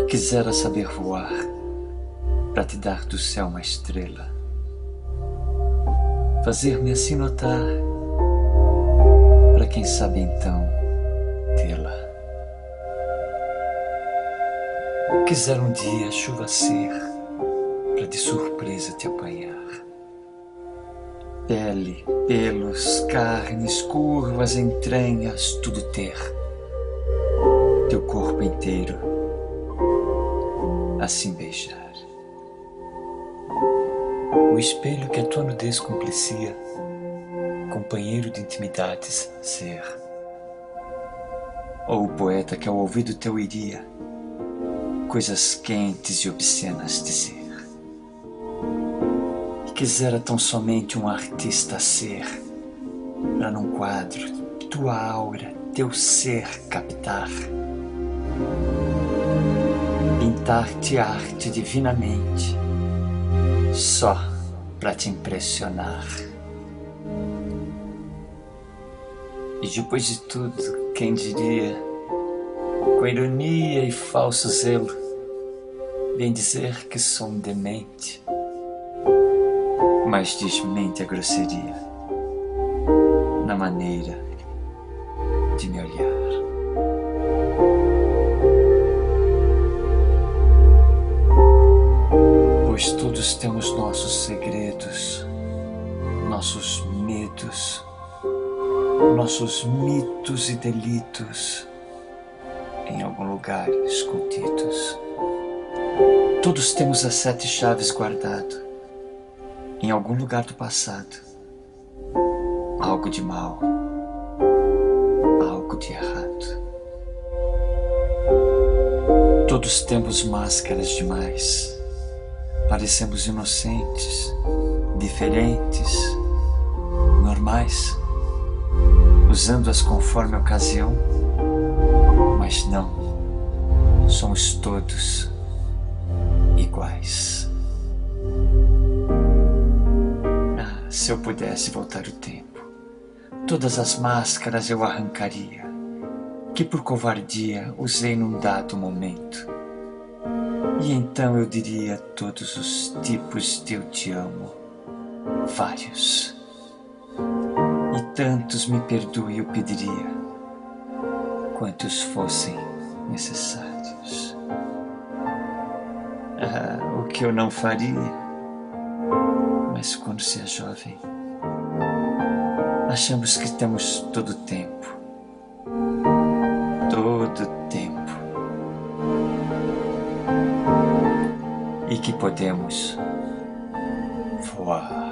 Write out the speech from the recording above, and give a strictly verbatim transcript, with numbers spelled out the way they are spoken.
Quisera saber voar, para te dar do céu uma estrela, fazer-me assim notar, para quem sabe então tê-la. Quisera um dia a chuva ser, para de surpresa te apanhar. Pele, pelos, carnes, curvas, entranhas, tudo ter. Teu corpo inteiro, assim beijar. O espelho que a tua nudez complicia, companheiro de intimidades ser. Ou o poeta que ao ouvido teu iria, coisas quentes e obscenas dizer. E quisera tão somente um artista ser, para num quadro tua aura, teu ser captar. Pintar-te arte divinamente, só para te impressionar. E depois de tudo, quem diria, com ironia e falso zelo, vem dizer que sou um demente, mas desmente a grosseria na maneira de me olhar. Pois todos temos nossos segredos, nossos medos, nossos mitos e delitos em algum lugar escondidos. Todos temos as sete chaves guardado em algum lugar do passado. Algo de mal, algo de errado. Todos temos máscaras demais. Parecemos inocentes, diferentes, normais, usando-as conforme a ocasião, mas não, somos todos iguais. Ah, se eu pudesse voltar o tempo, todas as máscaras eu arrancaria, que por covardia usei num dado momento. E então eu diria todos os tipos de eu te amo, vários. E tantos me perdoe eu pediria, quantos fossem necessários. Ah, o que eu não faria, mas quando se é jovem, achamos que temos todo o tempo, todo o tempo. E que podemos voar.